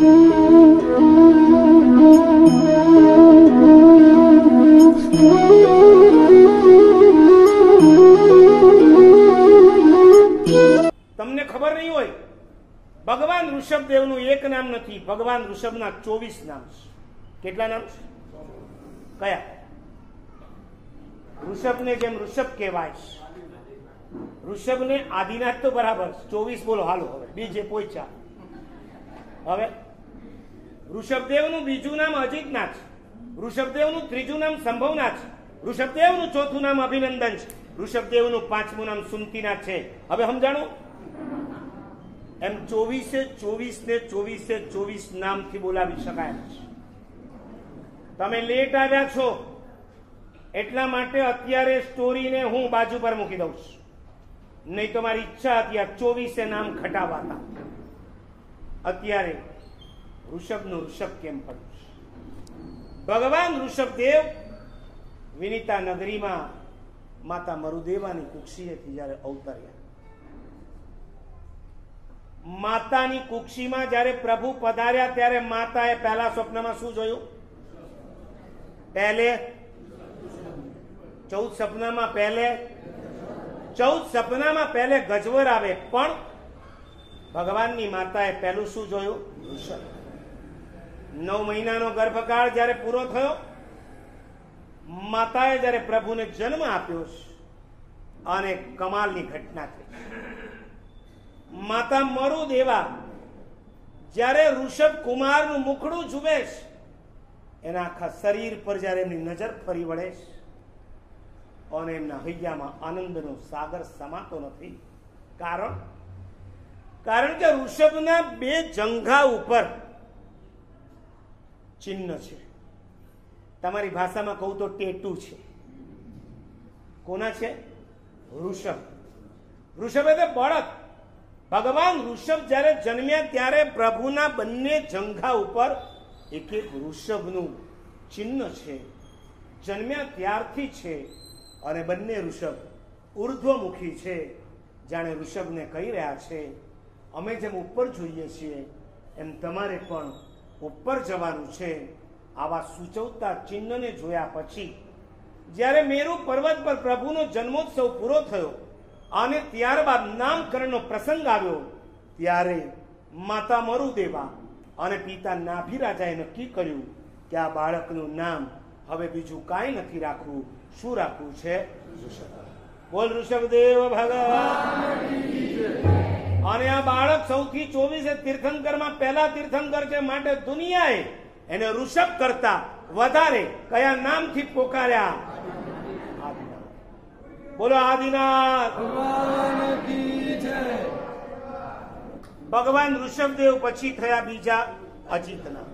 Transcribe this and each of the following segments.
તમને ખબર નહીં હોય, ભગવાન ઋષભદેવનું એક નામ નથી, ભગવાન ઋષભના 24 નામ છે. કેટલા નામ છે? કયા? ઋષભને જેમ ઋષભ કહેવાય, ઋષભને આદિનાથ તો બરાબર 24 બોલો. હાલો હવે બીજે પહોંચ્યા. હવે ઋષભદેવનું બીજું નામ અજીતનાથ, ઋષભદેવનું ત્રીજું નામ સંભવનાથ, ઋષભદેવનું ચોથું નામ અભિનંદન છે, ઋષભદેવનું પાંચમું નામ સુમતીનાથ છે. હવે સમજાણો? એમ 24 ને 24 નામથી બોલાવી શકાય છે. તમે લેટ આવ્યા છો એટલા માટે અત્યારે સ્ટોરીને હું બાજુ પર મૂકી દઉં છું, નહીં તો મારી ઈચ્છા હતી આ 24 નામ ખટાવાતા. અત્યારે ઋષભનું ઋષભ કેમ પડ્યું છે? ભગવાન ઋષભદેવ વિનિતા નગરીમાં માતા મરુદેવાની કુક્ષીએથી જયારે અવતર્યા, માતાની કુક્ષીમાં જયારે પ્રભુ પધાર્યા ત્યારે માતાએ પહેલા સ્વપ્નમાં શું જોયું? પહેલે 14 સપનામાં પહેલે ગજવર આવે, પણ ભગવાનની માતાએ પહેલું શું જોયું? ઋષભ. 9 મહિનાનો ગર્ભકાળ જયારે પૂરો થયો, માતાએ જયારે પ્રભુને જન્મ આપ્યો અને કમાલની ઘટના થઈ. માતા મરુદેવા જયારે ઋષભ કુમારનું મુખડું જુએ છે, એના આખા શરીર પર જયારે એમની નજર ફરી વળે છે અને એમના હૈયામાં આનંદનો સાગર સમાતો નથી. કારણ કે ઋષભના 2 જંઘા ઉપર ચિહ્ન છે. તમારી ભાષામાં કહું તો ટેટુ છે. કોના છે? ઋષભ. ઋષભ એટલે બળદ. ભગવાન ઋષભ જયારે જન્મ્યા ત્યારે પ્રભુના બંને જંઘા ઉપર એક ઋષભનું ચિહ્ન છે. જન્મ્યા ત્યારથી છે અને બંને ઋષભ ઉર્ધ્વમુખી છે. જાણે ઋષભને કહી રહ્યા છે, અમે જેમ ઉપર જોઈએ છીએ એમ તમારે પણ ઉપર જવાનું છે. આવા સૂચવતા ચિહ્નને જોયા પછી જ્યારે મેરુ પર્વત પર પ્રભુનો જન્મોત્સવ પૂરો થયો અને ત્યારબાદ નામકરણનો પ્રસંગ આવ્યો, ત્યારે માતા મરુદેવા અને પિતા નાભિરાજાએ નક્કી કર્યું કે આ બાળકનું નામ હવે બીજું કાંઈ નથી રાખવું. શું રાખવું છે? ઋષભ. બોલ ઋષભદેવ ભગવાન. અને આ બાળક સૌથી 24 તીર્થંકરમાં પહેલા તીર્થંકર છે, માટે દુનિયાએ એને ઋષભ કરતા વધારે કયા નામથી પોકાર્યા? બોલો આદિનાથ ભગવાન ઋષભદેવ પછી થયા બીજા અજીતનાથ.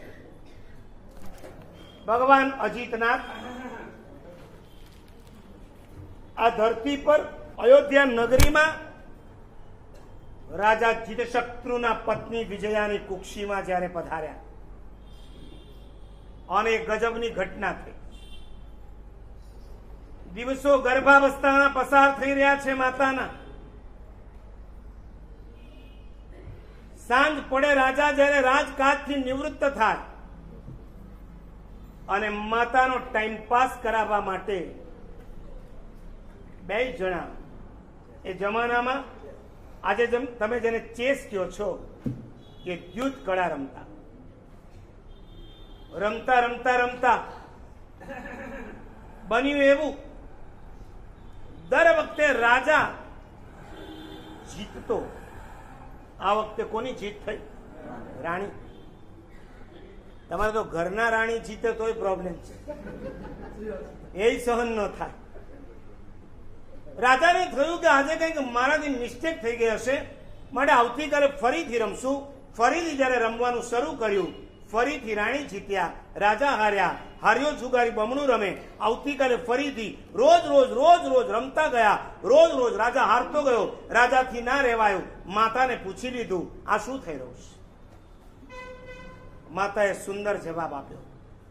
ભગવાન અજીતનાથ આ ધરતી પર અયોધ્યા નગરીમાં રાજા જીતશત્રુના પત્ની વિજયાની કુક્ષીમાં જ્યારે પધાર્યા અને ગજબની ઘટના થઈ. દિવસો ગર્ભાવસ્થાના પસાર થઈ રહ્યા છે માતાના. સાંજ પડે, રાજા જયારે રાજકાજથી નિવૃત્ત થાય અને માતાનો ટાઈમ પાસ કરાવવા માટે 2 જણા, એ જમાનામાં આજે તમે જેને ચેસ કહો છો એ દ્યુત કળા રમતા બન્યું એવું, દર વખતે રાજા જીતતો. આ વખતે કોની જીત થઈ? રાણી. તમારે તો ઘરના રાણી જીતે તોય પ્રોબ્લેમ છે, એ સહન ન થાય. રાજાને થયું કે આજે કંઈક મારાથી મિસ્ટેક થઈ ગઈ હશે, માટે આવતીકાલે ફરીથી રમશું. ફરીથી જયારે રમવાનું શરૂ કર્યું, ફરીથી રાણી જીત્યા, રાજા હાર્યા. હાર્યો જુગારી બમણું રમે. આવતીકાલે ફરીથી રોજ રોજ રમતા ગયા. રોજ રાજા હારતો ગયો. રાજાથી ના રહેવાયું. માતાને પૂછી લીધું, આ શું થઈ રહ્યું છે? માતાએ સુંદર જવાબ આપ્યો,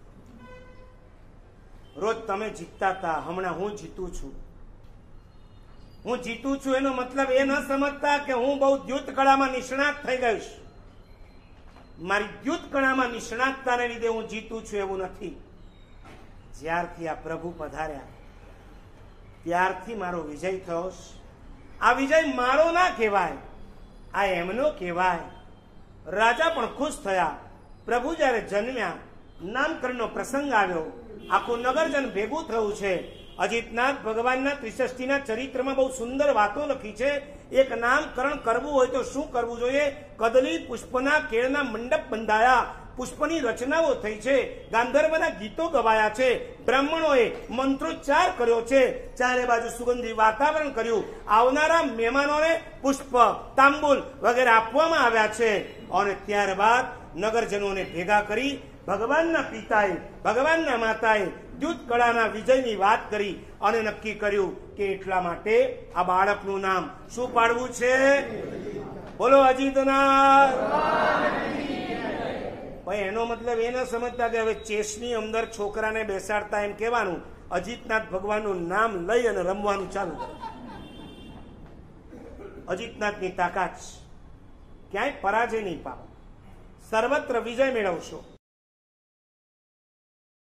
રોજ તમે જીતતા હતા, હમણાં હું જીતું છું. હું જીતું છું એનો મતલબ એ ન સમજતા કે હું બહુ દ્યુત કળામાં નિષ્ણાત થઈ ગયો છું. મારી દ્યુત કણામાં નિષ્ણાતતાને લીધે હું જીતું છું એવું નથી. જ્યારથી આ પ્રભુ પધાર્યા ત્યારથી મારો વિજય થયો. આ વિજય મારો ના કહેવાય, આ એમનો કહેવાય. રાજા પણ ખુશ થયા. પ્રભુ જ્યારે જન્મ્યા, નામકરણનો પ્રસંગ આવ્યો, આખું નગરજન ભેગું થયું છે. અજીતનાથ ભગવાનના ત્રિષષ્ઠીના ચરિત્રમાં બહુ સુંદર વાતો લખી છે. એક નામકરણ કરવું હોય તો શું કરવું જોઈએ? કદલી પુષ્પના કેળના મંડપ બંધાયા, પુષ્પની રચનાઓ થઈ છે, ગાંધર્વના ગીતો ગવાયા છે, બ્રાહ્મણોએ મંત્રોચ્ચાર કર્યો છે, ચારે બાજુ સુગંધી વાતાવરણ કર્યું, આવનારા મહેમાનોને પુષ્પ, તાંબુલ વગેરે આપવામાં આવ્યા છે. અને ત્યારબાદ નગરજનોને ભેગા કરી ભગવાનના પિતાએ, ભગવાનના માતાએ દ્યુત કળાના વિજયની વાત કરી અને નક્કી કર્યું કે એટલા માટે આ બાળકનું નામ શું પાડવું છે? બોલો અજીતનાથ. ભાઈ એનો મતલબ એ ન સમજતા કે હવે ચેસની અંદર છોકરાને બેસાડતા એમ કહેવાનું અજીતનાથ ભગવાનનું નામ લઈ અને રમવાનું ચાલુ કરે. અજીતનાથની તાકાત ક્યાંય પરાજય નહીં પામો, સર્વત્ર વિજય મેળવશો.